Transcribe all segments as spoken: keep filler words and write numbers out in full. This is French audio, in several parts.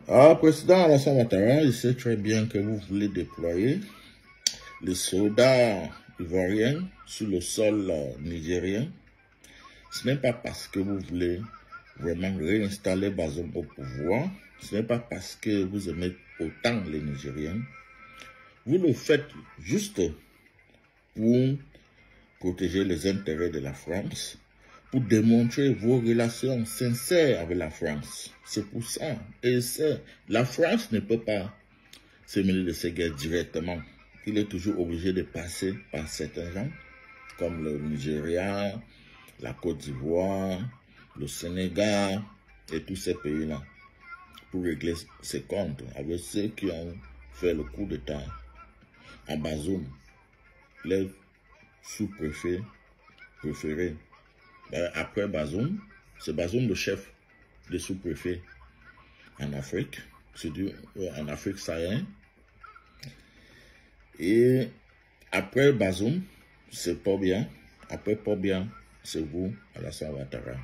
Ah, président Alassane Ouattara, il sait très bien que vous voulez déployer les soldats ivoiriens sur le sol euh, nigérien. Ce n'est pas parce que vous voulez vraiment réinstaller Bazoum au pouvoir. Ce n'est pas parce que vous aimez autant les Nigériens. Vous le faites juste pour protéger les intérêts de la France, pour démontrer vos relations sincères avec la France. C'est pour ça. Et c'est, la France ne peut pas se mêler de ces guerres directement. Il est toujours obligé de passer par certains gens, comme le Nigeria, la Côte d'Ivoire, le Sénégal et tous ces pays-là, pour régler ses comptes avec ceux qui ont fait le coup d'État à Bazoum, les sous-préfets préférés. Après Bazoum, c'est Bazoum le chef des sous-préfets en Afrique, c'est du en Afrique saharienne. Et après Bazoum, c'est pas bien. Après pas bien, c'est vous, Alassane Ouattara.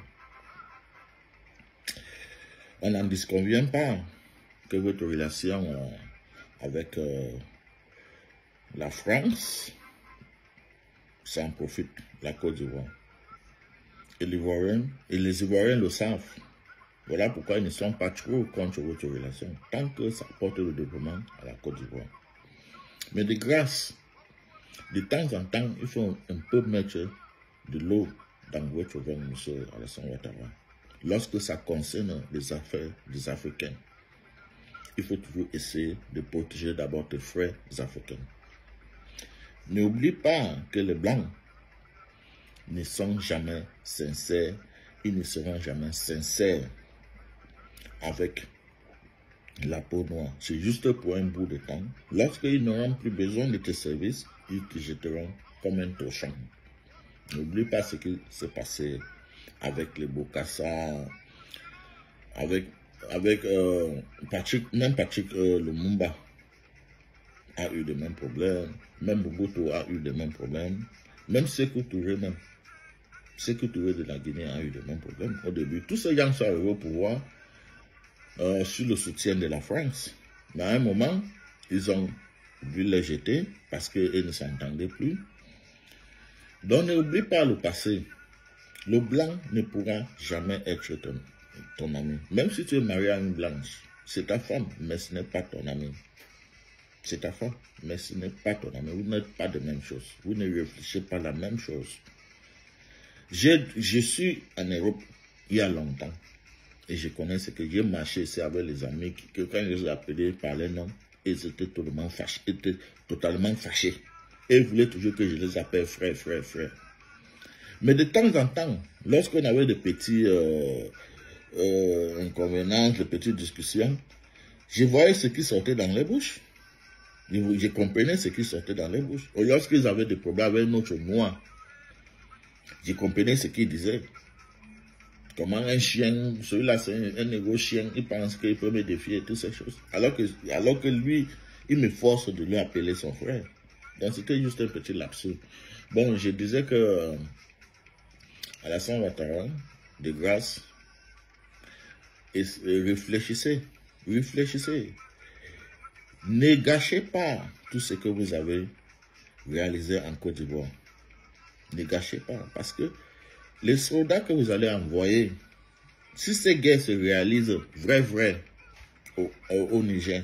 On n'en disconvient pas que votre relation euh, avec euh, la France, ça en profite, la Côte d'Ivoire. Et, et les Ivoiriens le savent. Voilà pourquoi ils ne sont pas trop contre votre relation, tant que ça apporte le développement à la Côte d'Ivoire. Mais de grâce, de temps en temps, il faut un peu mettre de l'eau dans votre vin, monsieur Alassane Ouattara. Lorsque ça concerne les affaires des Africains, il faut toujours essayer de protéger d'abord tes frères africains. N'oublie pas que les Blancs ne sont jamais sincères, ils ne seront jamais sincères avec la peau noire. C'est juste pour un bout de temps. Lorsqu'ils n'auront plus besoin de tes services, ils te jetteront comme un torchon. N'oublie pas ce qui s'est passé avec les Bokassa, avec, avec euh, Patrick, même Patrick euh, Lumumba a eu les mêmes problèmes, même Mobutu a eu les mêmes problèmes, même Sékou Touré même. Sékou Touré de la Guinée a eu les mêmes problèmes au début. Tous ces gens sont arrivés au pouvoir euh, sur le soutien de la France. Mais à un moment, ils ont dû les jeter parce qu'ils ne s'entendaient plus. Donc n'oublie pas le passé. Le blanc ne pourra jamais être ton, ton ami. Même si tu es marié à une blanche, c'est ta femme, mais ce n'est pas ton ami. C'est ta femme, mais ce n'est pas ton ami. Vous n'êtes pas de même chose. Vous ne réfléchissez pas la même chose. Je suis en Europe il y a longtemps. Et je connais ce que j'ai marché ici avec les amis qui, que quand je les ai appelés par les noms, ils étaient totalement fâchés. Étaient totalement fâchés. Et ils voulaient toujours que je les appelle frère, frère, frère. Mais de temps en temps, lorsqu'on avait des petits euh, euh, inconvénients, des petites discussions, je voyais ce qui sortait dans les bouches. Je, je comprenais ce qui sortait dans les bouches. Ou lorsqu'ils avaient des problèmes avec notre noir, je comprenais ce qu'ils disaient. Comment un chien, celui-là c'est un, un égo chien, il pense qu'il peut me défier et toutes ces choses. Alors que, alors que lui, il me force de lui appeler son frère. Donc c'était juste un petit lapsus. Bon, je disais que euh, Alassane Ouattara, de grâce, et, et réfléchissez, réfléchissez. Ne gâchez pas tout ce que vous avez réalisé en Côte d'Ivoire. Ne gâchez pas, parce que les soldats que vous allez envoyer, si ces guerres se réalisent vrai, vrai au, au, au Niger,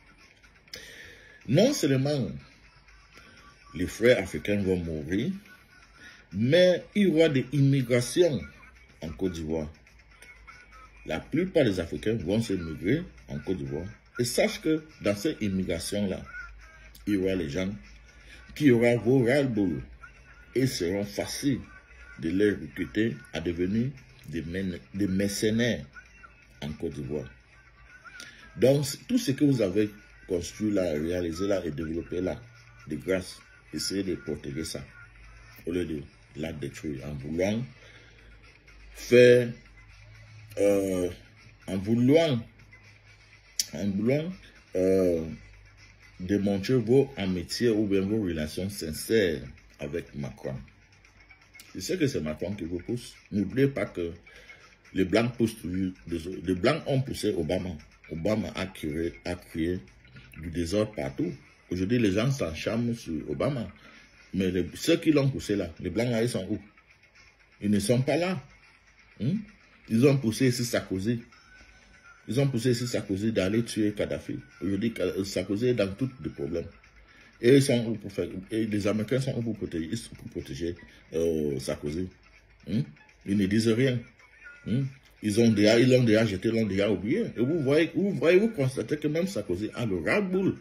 non seulement les frères africains vont mourir, mais il y aura des immigrations en Côte d'Ivoire. La plupart des Africains vont s'émigrer en Côte d'Ivoire. Et sache que dans ces immigrations-là, il y aura les gens qui auront vos ras-le-bol et seront faciles de les recruter à devenir des, des mercenaires en Côte d'Ivoire. Donc, tout ce que vous avez construit là, réalisé là et développé là, de grâce, essayez de protéger ça au lieu de la détruire en voulant faire, euh, en voulant, en voulant euh, démontrer vos amitiés ou bien vos relations sincères avec Macron. Je sais que c'est Macron qui vous pousse. N'oubliez pas que les Blancs poussent toujours. Les Blancs ont poussé Obama. Obama a créé, a créé du désordre partout. Aujourd'hui, les gens s'encharment sur Obama. Mais les, ceux qui l'ont poussé là, les Blancs, là, ils sont où? Ils ne sont pas là. Hmm? Ils ont poussé ici Sarkozy. Ils ont poussé ici Sarkozy d'aller tuer Kadhafi. Aujourd'hui, Sarkozy est dans tous les problèmes. Et, ils sont où pour faire, et les Américains sont où pour protéger, pour protéger euh, Sarkozy. Hmm? Ils ne disent rien. Hmm? Ils ont déjà, ils l'ont déjà jeté, ils l'ont déjà oublié. Et vous voyez, vous voyez, vous constatez que même Sarkozy a le ras-le-boule.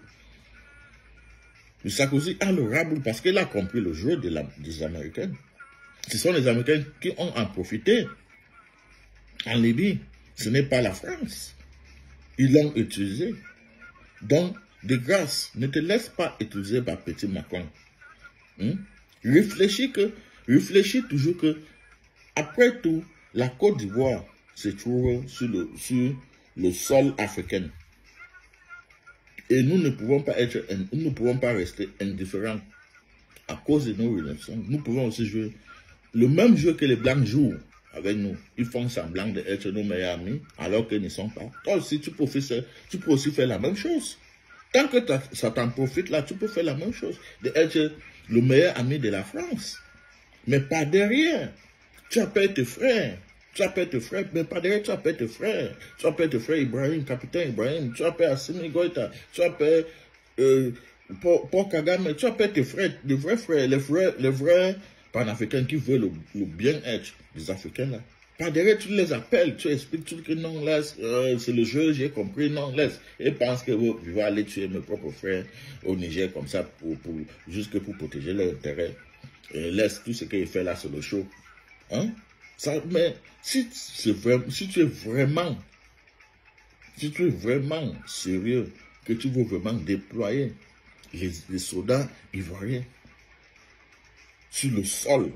Sarkozy a le ras-le-boule parce qu'il a compris le jeu de la, des Américains. Ce sont les Américains qui ont en profité. En Libye, ce n'est pas la France. Ils l'ont utilisé. Donc, de grâce, ne te laisse pas utiliser par petit Macron. Hmm? Réfléchis que, réfléchis toujours que, après tout, la Côte d'Ivoire se trouve sur le, sur le sol africain. Et nous ne pouvons pas être, nous ne pouvons pas rester indifférents à cause de nos relations. Nous pouvons aussi jouer le même jeu que les Blancs jouent avec nous. Ils font semblant d'être nos meilleurs amis alors qu'ils ne sont pas. Toi aussi, tu peux, faire, tu peux aussi faire la même chose. Tant que ça t'en profite là, tu peux faire la même chose. D'être le meilleur ami de la France. Mais pas derrière. Tu appelles tes frères. Tu appelles tes frères, mais pas derrière, tu appelles tes frères. Tu appelles tes frères Ibrahim, capitaine Ibrahim. Tu appelles Assimi Goïta. Tu appelles euh, Paul Kagame. Tu appelles tes frères, les vrais frères, les vrais, les vrais panafricains qui veulent le, le bien-être des Africains là. Pas derrière, tu les appelles, tu expliques tout que non, laisse, euh, c'est le jeu, j'ai compris, non, laisse. Et pense que oh, je vais aller tuer mes propres frères au Niger comme ça, pour, pour, juste pour protéger leurs intérêts. Et laisse tout ce qu'il fait là sur le show. Hein? Ça, mais si, vraiment, si tu es vraiment, si tu es vraiment sérieux, que tu veux vraiment déployer les, les soldats ivoiriens sur le sol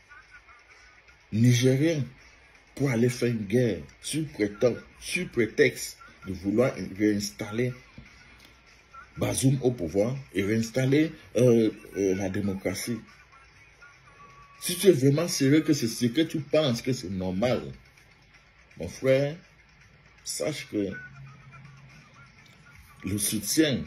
nigérien pour aller faire une guerre sur prétexte, sur prétexte de vouloir réinstaller Bazoum au pouvoir et réinstaller euh, euh, la démocratie. Si tu es vraiment sérieux que c'est ce que tu penses que c'est normal, mon frère, sache que le soutien,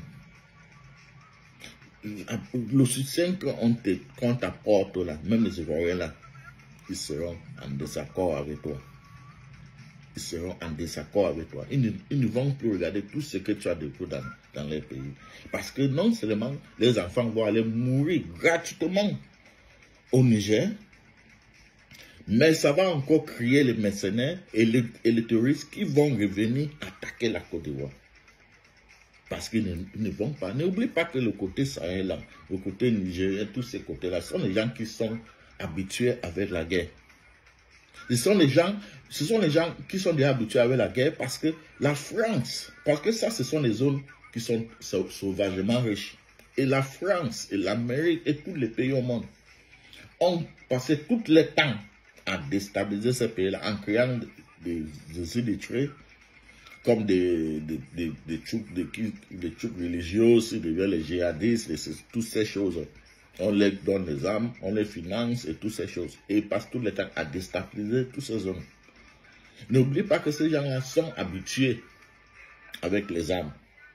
le soutien qu'on t'apporte là, même les Ivoiriens là, ils seront en désaccord avec toi. Ils seront en désaccord avec toi. Ils ne, ils ne vont plus regarder tout ce que tu as découvert dans, dans les pays. Parce que non seulement les enfants vont aller mourir gratuitement au Niger, mais ça va encore créer les mercenaires et les, et les terroristes qui vont revenir attaquer la Côte d'Ivoire. Parce qu'ils ne, ne vont pas. N'oublie pas que le côté Sahel, là, le côté nigérien, tous ces côtés-là, sont les gens qui sont habitués avec la guerre. Ce sont les gens, ce sont les gens qui sont déjà habitués avec la guerre parce que la France, parce que ça, ce sont les zones qui sont sauvagement riches. Et la France, et l'Amérique, et tous les pays au monde ont passé tout le temps à déstabiliser ces pays-là en créant des, des illettrés comme des, des, des, des trucs des, des trucs religieux, aussi, les djihadistes, les, toutes ces choses. On les donne les armes, on les finance et toutes ces choses. Et ils passent tout le temps à déstabiliser toutes ces zones. N'oublie pas que ces gens-là sont habitués avec les armes.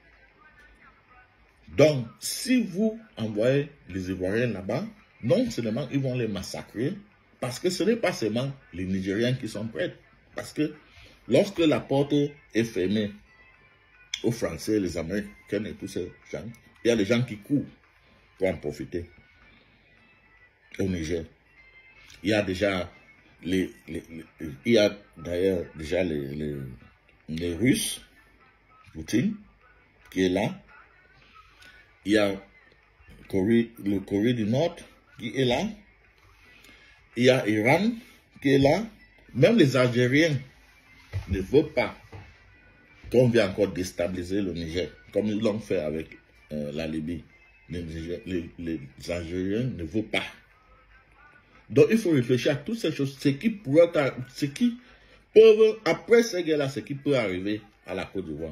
Donc, si vous envoyez les Ivoiriens là-bas, non seulement ils vont les massacrer, parce que ce n'est pas seulement les Nigériens qui sont prêts. Parce que lorsque la porte est fermée aux Français, les Américains et tous ces gens, il y a des gens qui courent pour en profiter. Au Niger, il y a déjà les, les, les il y a d'ailleurs déjà les, les, les Russes, Poutine, qui est là. Il y a Corée, le Corée du Nord qui est là. Il y a Iran qui est là. Même les Algériens ne veulent pas qu'on vienne encore déstabiliser le Niger, comme ils l'ont fait avec euh, la Libye. Les, les, les Algériens ne veulent pas. Donc il faut réfléchir à toutes ces choses, ce qui pourrait, ce qui peuvent, après ces guerres-là, ce qui peut arriver à la Côte d'Ivoire.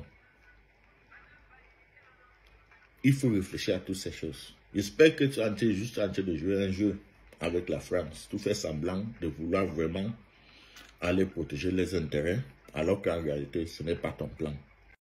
Il faut réfléchir à toutes ces choses. J'espère que tu es en train, juste en train de jouer un jeu avec la France. Tu fais semblant de vouloir vraiment aller protéger les intérêts, alors qu'en réalité, ce n'est pas ton plan.